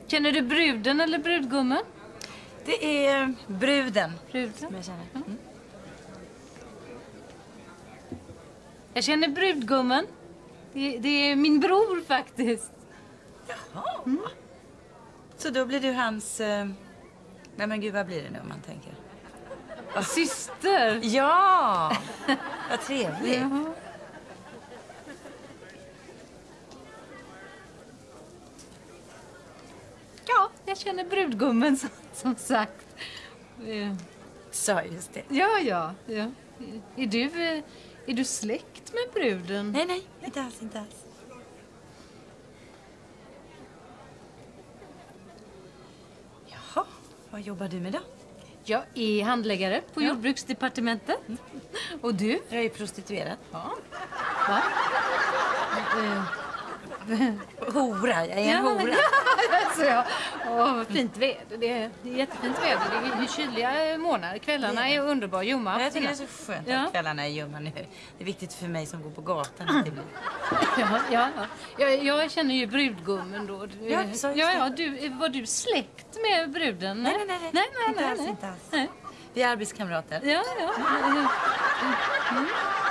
Känner du bruden eller brudgummen? Det är bruden. Bruden? Som jag känner. Mm. Jag känner brudgummen. Det är min bror faktiskt. Jaha. Mm. Så då blir du hans... Nej men gud, vad blir det nu om man tänker? Syster. Ja! Vad trevligt. Ja. Ja, jag känner brudgummen som sagt. Så just det. Ja. Är du släkt med bruden? Nej, inte alls. Jaha, vad jobbar du med då? Jag är handläggare på jordbruksdepartementet. Och du? Jag är prostituerad. Ja. Va? Hora, jag är en hora. Alltså, vad fint väder. Det är jättefint väder. Det är kyliga månader. Kvällarna är underbar ljumma. Jag tycker det är så skönt att kvällarna är ljumma nu. Det är viktigt för mig som går på gatan att det blir. Jag känner ju brudgummen då. Var du släkt med bruden? Nej. Inte alls. Vi är arbetskamrater. Ja.